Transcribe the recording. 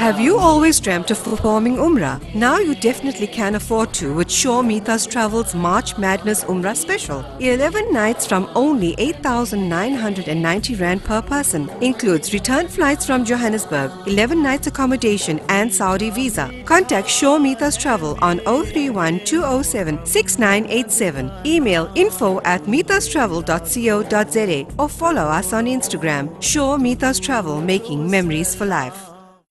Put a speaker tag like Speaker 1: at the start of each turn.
Speaker 1: Have you always dreamt of performing Umrah? Now you definitely can afford to with Shaw Mithas Travel's March Madness Umrah special. 11 nights from only 8,990 Rand per person. Includes return flights from Johannesburg, 11 nights accommodation and Saudi visa. Contact Shaw Mithas Travel on 031 207 6987. Email info@mithastravel.co.za or follow us on Instagram. Shaw Mithas Travel, making memories for life.